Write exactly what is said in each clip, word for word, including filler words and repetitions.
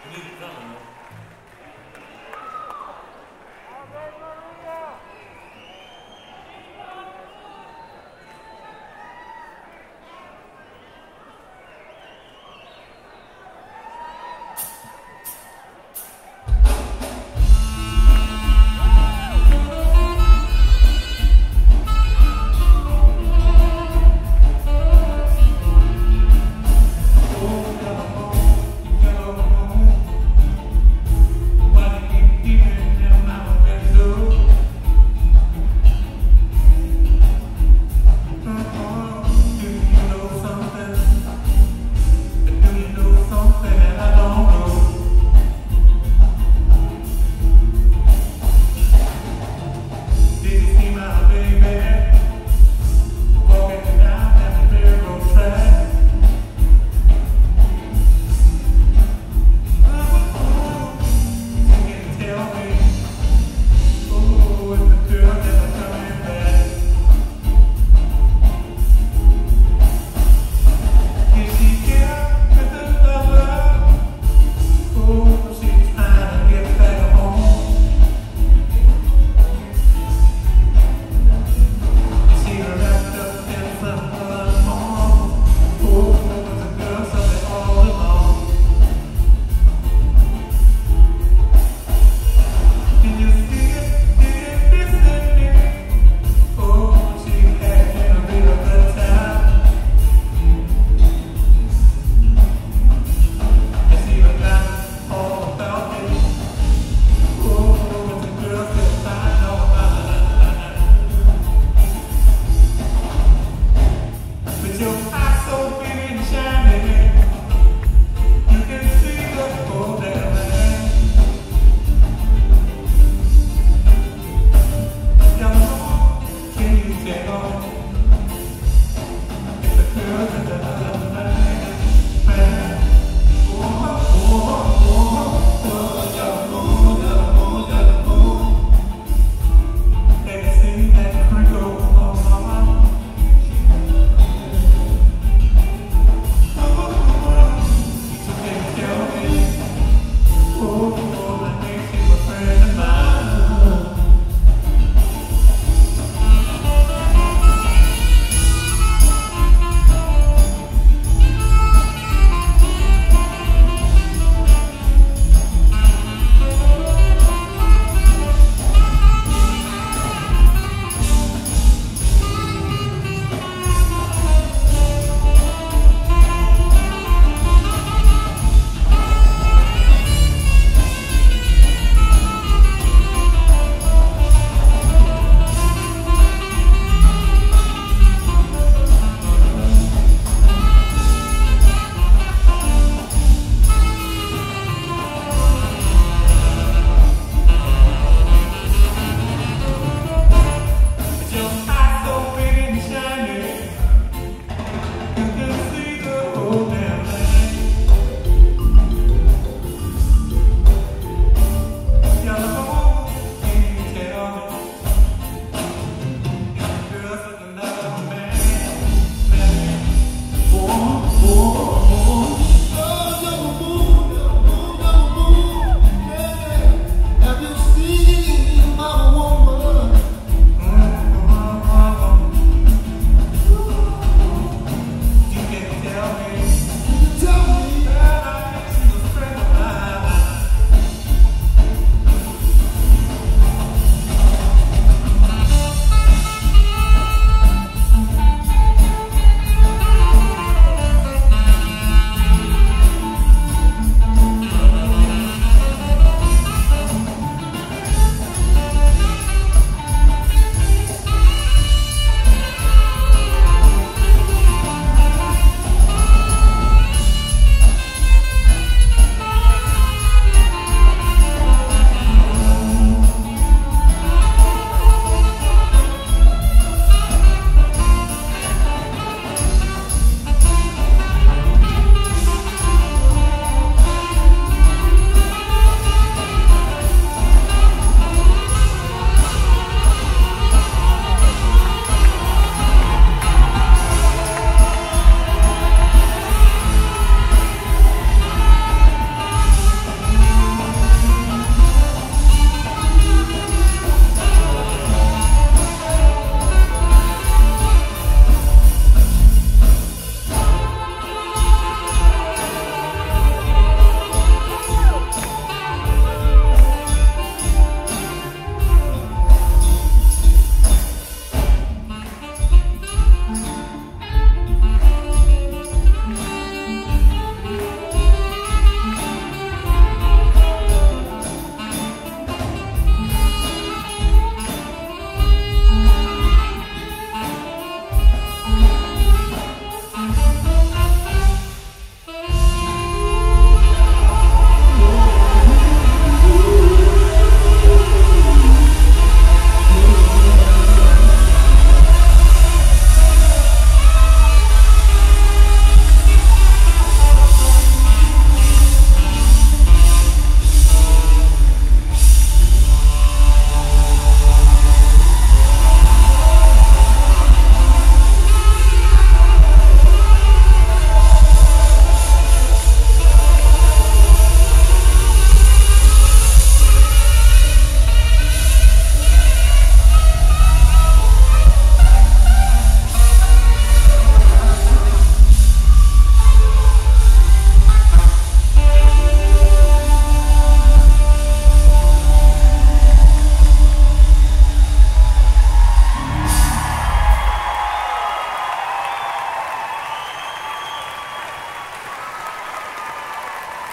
Oh,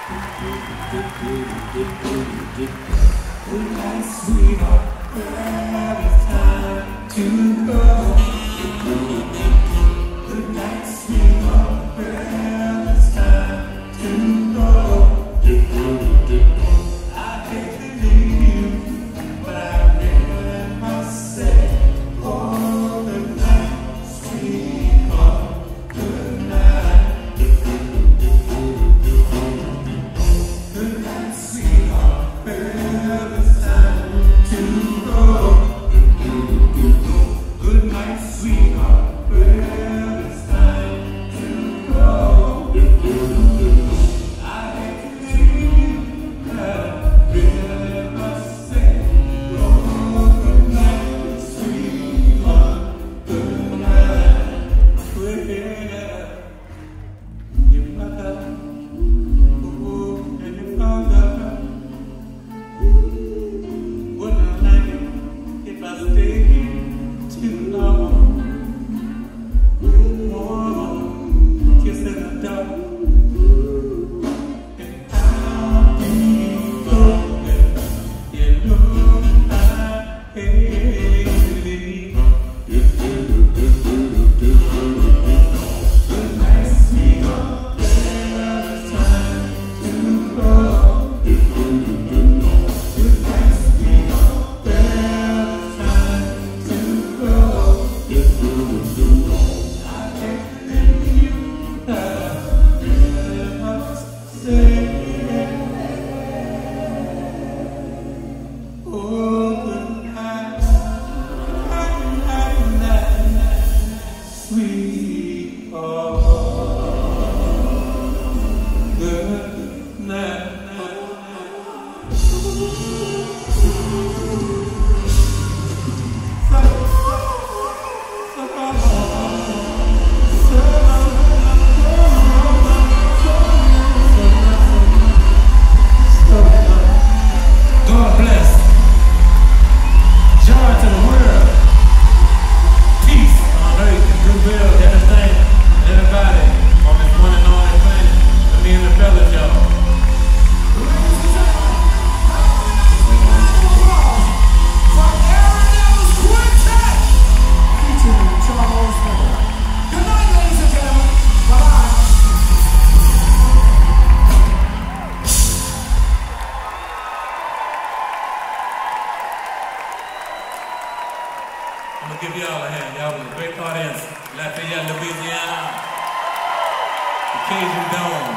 Good night, sweetheart, well, it's time to go. Good night, sweetheart, well, it's time to go. I hate to leave you, but I really must say, oh, good night, sweetheart, good night. Good night, sweetheart, well, it's time to go. Good night, sweetheart, well, it's time to go. I hate to leave you, but I really must say, oh, good night, sweetheart, good night. Well, you mother, oh, and your father, wouldn't like it if I stayed here too long. Oh, kiss in the dark, and I'll be broken. You know I hate to leave. Good night, sweetheart, well, it's time to go. Good night, sweetheart, well, it's time to go. I can't leave you, but I really must say, oh, good night, night, night, night, sweetheart, good night. God bless. Joy to the world. Peace on earth and goodwill to everything, everybody on this one and only thing. I mean the fellas, y'all. I'm gonna give y'all a hand. Y'all was a great audience. Lafayette, Louisiana. The Cajun Dome.